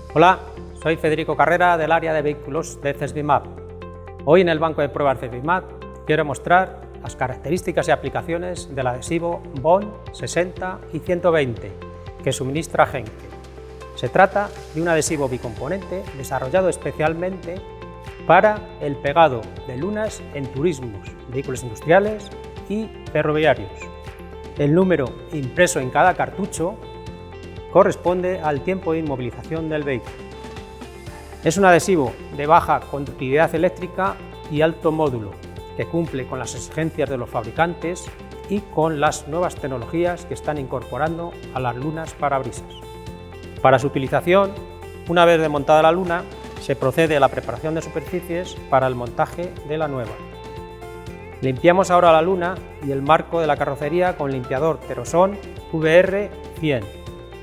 Hola, soy Federico Carrera del área de vehículos de CESBIMAP. Hoy en el banco de pruebas CESBIMAP quiero mostrar las características y aplicaciones del adhesivo BOND 60 y 120 que suministra Henkel. Se trata de un adhesivo bicomponente desarrollado especialmente para el pegado de lunas en turismos, vehículos industriales y ferroviarios. El número impreso en cada cartucho corresponde al tiempo de inmovilización del vehículo. Es un adhesivo de baja conductividad eléctrica y alto módulo, que cumple con las exigencias de los fabricantes y con las nuevas tecnologías que están incorporando a las lunas parabrisas. Para su utilización, una vez desmontada la luna, se procede a la preparación de superficies para el montaje de la nueva. Limpiamos ahora la luna y el marco de la carrocería con limpiador Teroson VR 100.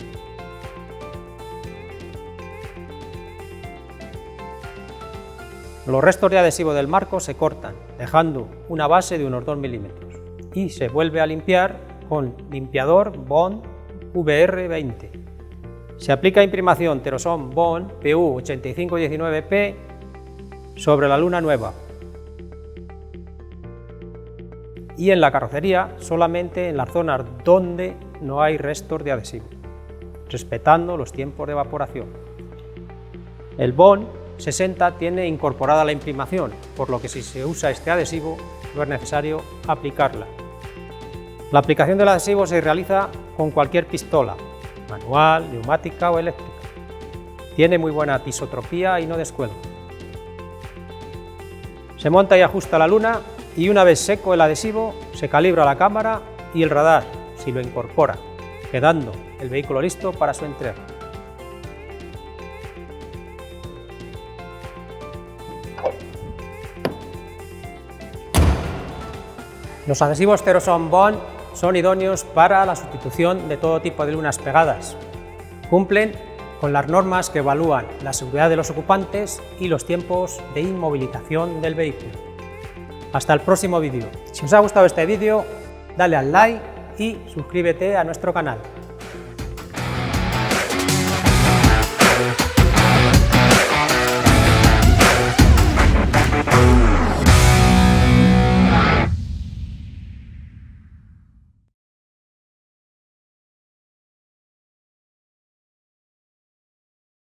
Los restos de adhesivo del marco se cortan, dejando una base de unos 2 milímetros, y se vuelve a limpiar con limpiador BOND VR 20. Se aplica imprimación Teroson BOND PU 8519P sobre la luna nueva y en la carrocería solamente en las zonas donde no hay restos de adhesivo, respetando los tiempos de evaporación. El BOND 60 tiene incorporada la imprimación, por lo que si se usa este adhesivo no es necesario aplicarla. La aplicación del adhesivo se realiza con cualquier pistola, manual, neumática o eléctrica. Tiene muy buena tisotropía y no descuelga. Se monta y ajusta la luna y una vez seco el adhesivo se calibra la cámara y el radar si lo incorpora, quedando el vehículo listo para su entrega. Los adhesivos Teroson BOND son idóneos para la sustitución de todo tipo de lunas pegadas. Cumplen con las normas que evalúan la seguridad de los ocupantes y los tiempos de inmovilización del vehículo. Hasta el próximo vídeo. Si os ha gustado este vídeo, dale al like y suscríbete a nuestro canal.